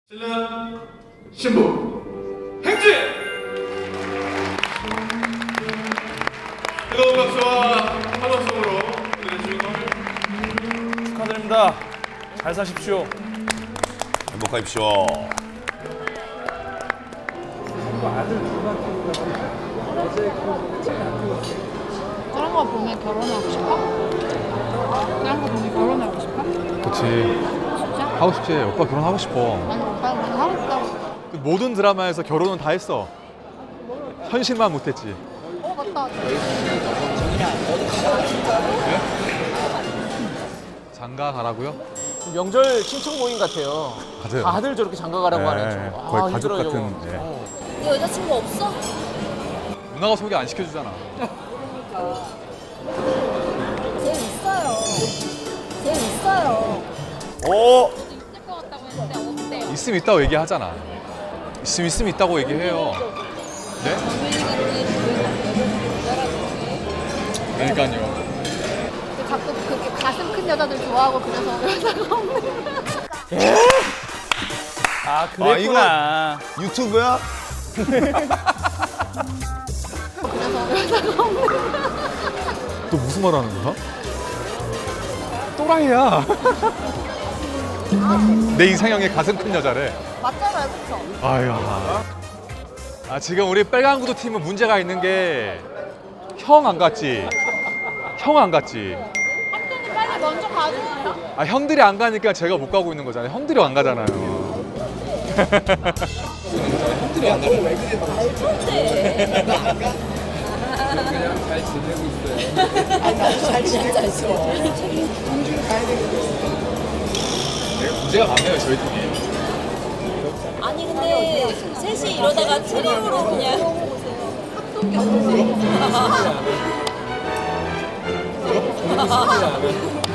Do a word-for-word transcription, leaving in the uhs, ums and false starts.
신랑 신부 행진! 뜨거운 박수와 환호성으로 오늘의 주인공을 축하드립니다. 잘 사십시오. 행복하십시오. 그런 거 보면 결혼하고 싶어? 그런 거 보면 결혼하고 싶어? 그치. 진짜? 하고 싶지. 오빠 결혼하고 싶어. 아니 오빠가 먼저 하고 싶다고. 모든 드라마에서 결혼은 다 했어. 현실만 못했지. 어 맞다. 장가 가라고요? 명절 친척 모임 같아요. 맞아요. 다들 저렇게 장가 가라고 네, 하는 중. 거의 가족 힘들어요, 같은, 저거. 네. 어. 네 여자친구 없어? 누나가 소개 안 시켜주잖아. 쟤 있어요. 쟤 있어요. 오! 있을 것 같다고 했는데 어때? 있으면 있다고 얘기하잖아. 있으면 있으면 있다고 얘기해요. 네? 그러니까요. 가끔 그렇게 가슴 큰 여자들 좋아하고 그래서 여자가 없는 아, 그랬구나. 유튜브야? 그래서 여자가 없는 또 무슨 말 하는 거야? 또라이야. 내 이상형의 가슴 큰 여자래. 맞잖아요, 그쵸? 아유. 아, 지금 우리 빨간 구두 팀은 문제가 있는 게 형 안 갔지? 형 안 갔지? 학생이 빨리 먼저 가줘요. 아, 형들이 안 가니까 제가 못 가고 있는 거잖아요. 형들이 안 가잖아요. 형들이 안 가요. 왜 그래? 문제가 많네요, 저희 팀이. 아니 근데 셋이 이러다가 트리오로 그냥 합동이 없어서